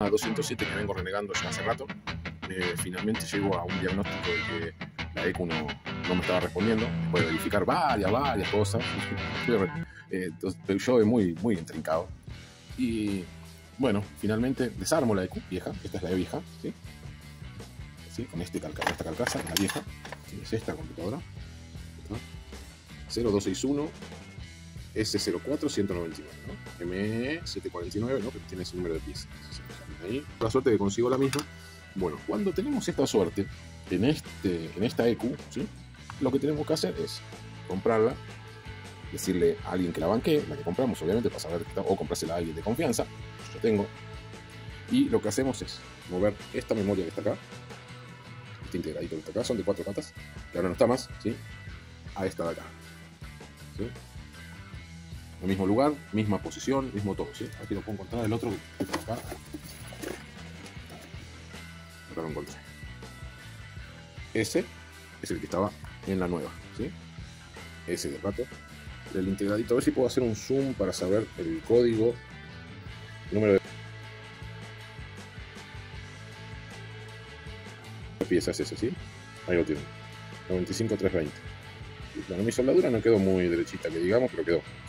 pieza 207 que vengo renegando ya hace rato. Finalmente llego a un diagnóstico de que la ECU no me estaba respondiendo. Después de verificar varias cosas. Estoy yo muy intrincado. Y bueno, finalmente desarmo la ECU vieja. Esta es la vieja, ¿sí? ¿Sí? Con esta carcasa, la vieja. ¿Sí? Es esta computadora. 0261 S04 199, ¿no? ME 749, ¿no? Que tiene ese número de piezas. Ahí, la suerte que consigo la misma. Bueno, cuando tenemos esta suerte en esta ECU, ¿sí? Lo que tenemos que hacer es comprarla, decirle a alguien que la banquee, la que compramos, obviamente, para saber, o comprársela a alguien de confianza. Yo tengo. Y lo que hacemos es mover esta memoria que está acá, este integradito que está acá, son de 4 patas, que ahora no está más, ¿sí? A esta de acá, ¿sí? El mismo lugar, misma posición, mismo todo, ¿sí? Aquí lo puedo encontrar, el otro que está acá. Acá lo encontré. Ese es el que estaba en la nueva, ¿sí? Ese de rato. Del integradito, a ver si puedo hacer un zoom para saber el código, el número de piezas ese, ¿sí? Ahí lo tienen. 95320. Bueno, mi soldadura no quedó muy derechita, que digamos, pero quedó.